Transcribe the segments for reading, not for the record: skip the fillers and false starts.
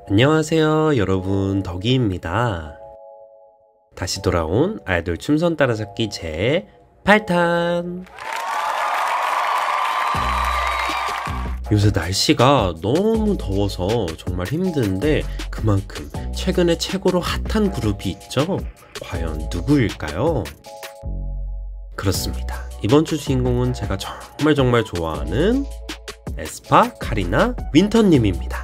안녕하세요 여러분, 덕이입니다. 다시 돌아온 아이돌 춤선 따라잡기 제 8탄. 요새 날씨가 너무 더워서 정말 힘든데 그만큼 최근에 최고로 핫한 그룹이 있죠? 과연 누구일까요? 그렇습니다. 이번 주 주인공은 제가 정말 좋아하는 에스파, 카리나, 윈터님입니다.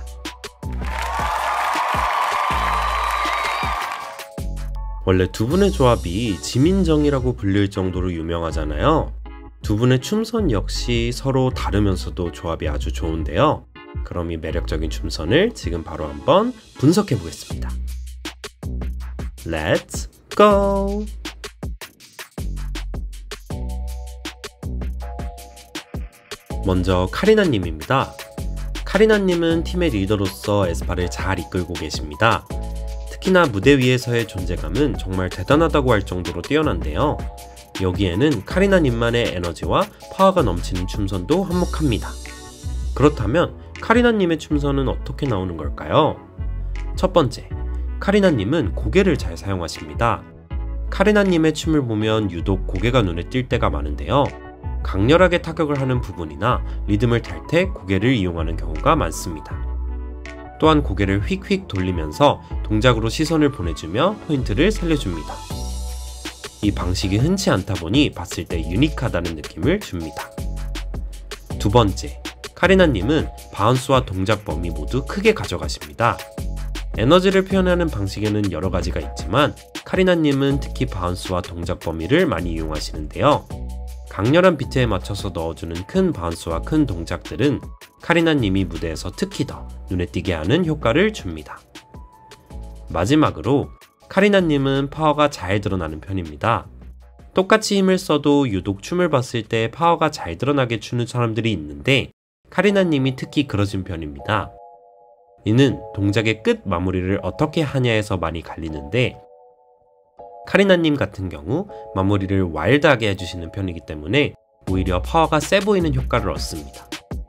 원래 두 분의 조합이 지민정이라고 불릴 정도로 유명하잖아요. 두 분의 춤선 역시 서로 다르면서도 조합이 아주 좋은데요. 그럼 이 매력적인 춤선을 지금 바로 한번 분석해 보겠습니다. Let's go! 먼저 카리나님입니다. 카리나님은 팀의 리더로서 에스파를 잘 이끌고 계십니다. 특히나 무대 위에서의 존재감은 정말 대단하다고 할 정도로 뛰어난데요. 여기에는 카리나님만의 에너지와 파워가 넘치는 춤선도 한몫합니다. 그렇다면 카리나님의 춤선은 어떻게 나오는 걸까요? 첫 번째, 카리나님은 고개를 잘 사용하십니다. 카리나님의 춤을 보면 유독 고개가 눈에 띌 때가 많은데요. 강렬하게 타격을 하는 부분이나 리듬을 탈 때 고개를 이용하는 경우가 많습니다. 또한 고개를 휙휙 돌리면서 동작으로 시선을 보내주며 포인트를 살려줍니다. 이 방식이 흔치 않다 보니 봤을 때 유니크하다는 느낌을 줍니다. 두 번째, 카리나님은 바운스와 동작 범위 모두 크게 가져가십니다. 에너지를 표현하는 방식에는 여러 가지가 있지만 카리나님은 특히 바운스와 동작 범위를 많이 이용하시는데요. 강렬한 비트에 맞춰서 넣어주는 큰 바운스와 큰 동작들은 카리나님이 무대에서 특히 더 눈에 띄게 하는 효과를 줍니다. 마지막으로 카리나님은 파워가 잘 드러나는 편입니다. 똑같이 힘을 써도 유독 춤을 봤을 때 파워가 잘 드러나게 추는 사람들이 있는데 카리나님이 특히 그러신 편입니다. 이는 동작의 끝 마무리를 어떻게 하냐에서 많이 갈리는데 카리나님 같은 경우 마무리를 와일드하게 해주시는 편이기 때문에 오히려 파워가 세 보이는 효과를 얻습니다.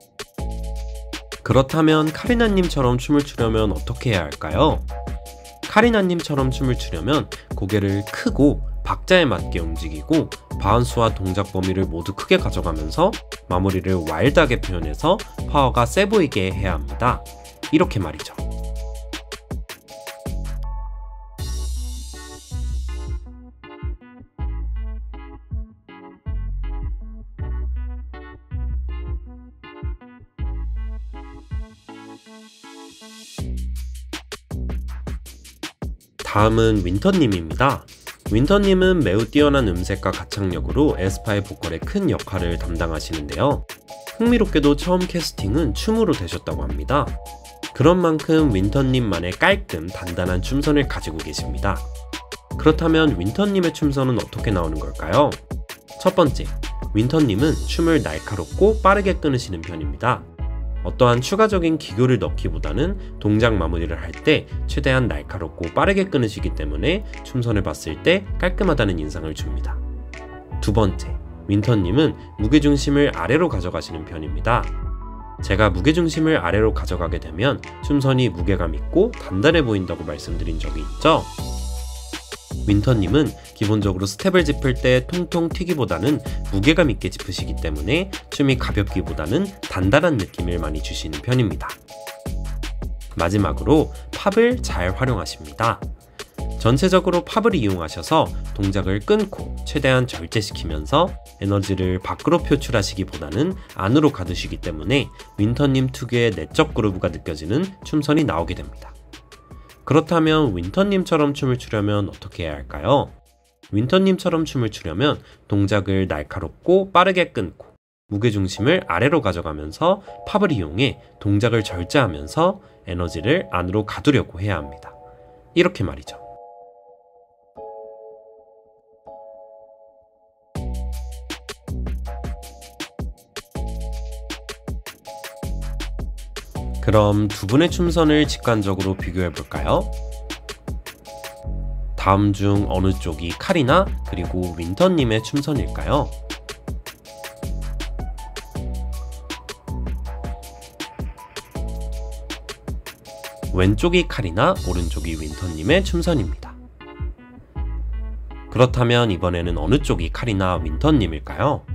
그렇다면 카리나님처럼 춤을 추려면 어떻게 해야 할까요? 카리나님처럼 춤을 추려면 고개를 크고 박자에 맞게 움직이고 바운스와 동작 범위를 모두 크게 가져가면서 마무리를 와일드하게 표현해서 파워가 세 보이게 해야 합니다. 이렇게 말이죠. 다음은 윈터님입니다. 윈터님은 매우 뛰어난 음색과 가창력으로 에스파의 보컬에 큰 역할을 담당하시는데요. 흥미롭게도 처음 캐스팅은 춤으로 되셨다고 합니다. 그런 만큼 윈터님만의 깔끔 단단한 춤선을 가지고 계십니다. 그렇다면 윈터님의 춤선은 어떻게 나오는 걸까요? 첫 번째, 윈터님은 춤을 날카롭고 빠르게 끊으시는 편입니다. 어떠한 추가적인 기교를 넣기보다는 동작 마무리를 할 때 최대한 날카롭고 빠르게 끊으시기 때문에 춤선을 봤을 때 깔끔하다는 인상을 줍니다. 두 번째, 윈터님은 무게중심을 아래로 가져가시는 편입니다. 제가 무게중심을 아래로 가져가게 되면 춤선이 무게감 있고 단단해 보인다고 말씀드린 적이 있죠? 윈터님은 기본적으로 스텝을 짚을 때 통통 튀기보다는 무게감 있게 짚으시기 때문에 춤이 가볍기보다는 단단한 느낌을 많이 주시는 편입니다. 마지막으로 팝을 잘 활용하십니다. 전체적으로 팝을 이용하셔서 동작을 끊고 최대한 절제시키면서 에너지를 밖으로 표출하시기보다는 안으로 가두시기 때문에 윈터님 특유의 내적 그루브가 느껴지는 춤선이 나오게 됩니다. 그렇다면 윈터님처럼 춤을 추려면 어떻게 해야 할까요? 윈터님처럼 춤을 추려면 동작을 날카롭고 빠르게 끊고 무게중심을 아래로 가져가면서 팝을 이용해 동작을 절제하면서 에너지를 안으로 가두려고 해야 합니다. 이렇게 말이죠. 그럼 두 분의 춤선을 직관적으로 비교해 볼까요? 다음 중 어느 쪽이 카리나 그리고 윈터님의 춤선일까요? 왼쪽이 카리나, 오른쪽이 윈터님의 춤선입니다. 그렇다면 이번에는 어느 쪽이 카리나, 윈터님일까요?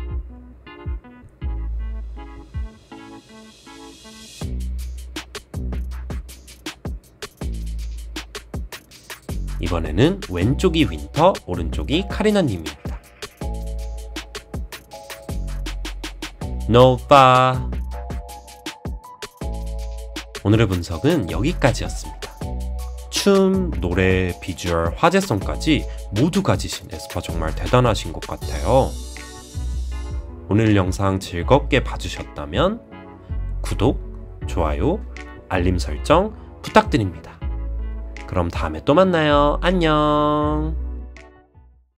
이번에는 왼쪽이 윈터, 오른쪽이 카리나님입니다. 노빠. 오늘의 분석은 여기까지였습니다. 춤, 노래, 비주얼, 화제성까지 모두 가지신 에스파 정말 대단하신 것 같아요. 오늘 영상 즐겁게 봐주셨다면 구독, 좋아요, 알림 설정 부탁드립니다. 그럼 다음에 또 만나요. 안녕.